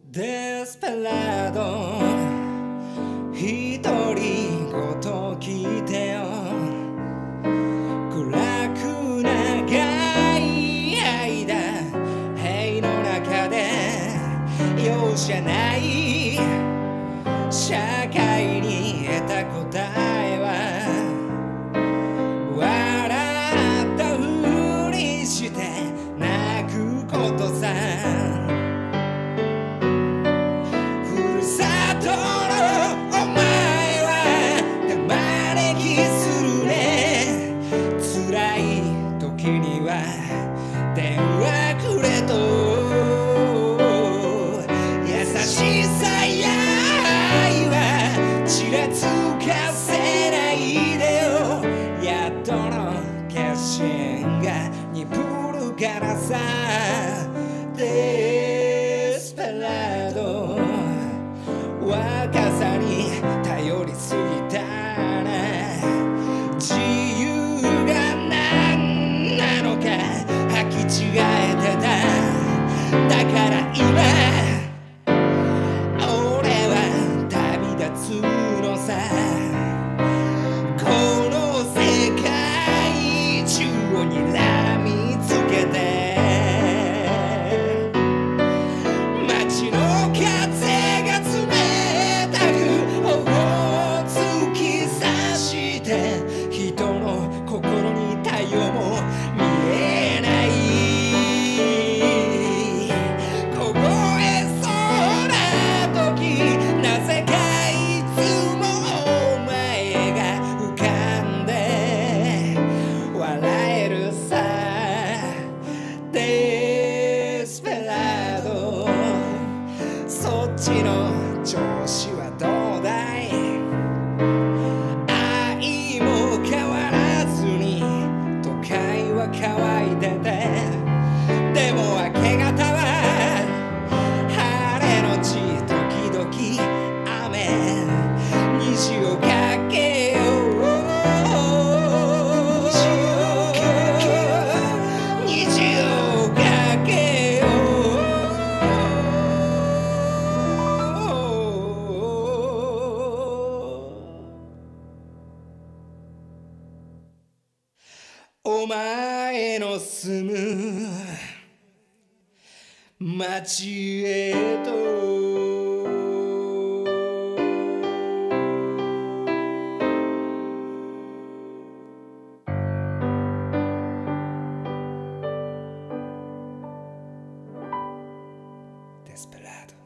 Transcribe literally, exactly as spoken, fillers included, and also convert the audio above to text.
デスペラード一人ごと聞いてよ暗く長い間塀の中で容赦ない社会に得た答えは笑ったふりして泣くことさ電話くれと優しさや愛はちらつかせないでよやっとの決心が鈍るからさデスペラード若さに頼りすぎたな自由が何なのか履き違えてただから今俺は旅立つのさこの世界中をにらみつけて街の風が冷たく頬を突き刺して人の心に太陽も見えない凍えそうな時なぜかいつもお前が浮かんで笑えるさデスペラードそっちの調子はどうだい愛も変わらずに都会は乾いててでも明け方は晴れのち時々雨虹をかけよう虹をかけようお前の住む街へとデスペラード